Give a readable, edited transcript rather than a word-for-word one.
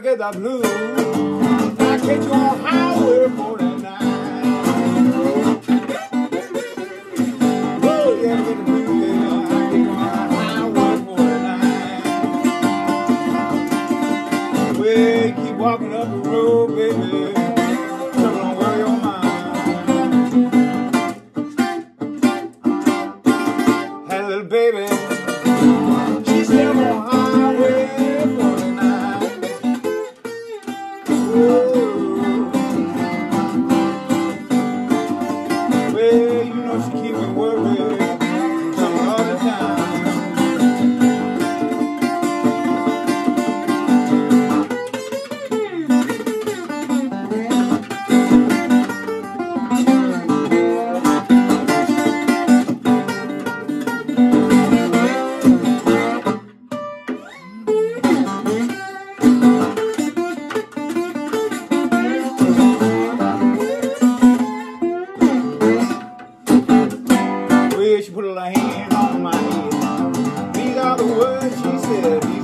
get the blues. I catch you on Highway 49. Oh, yeah, get the blues, baby. I catch you on Highway 49. Well, you keep walking up the road, baby. Trouble don't worry your mind. Had a little baby. She's still on Highway 49. Well, you know she keep me worried, coming all the time. She put her hand on my head. These are the words she said.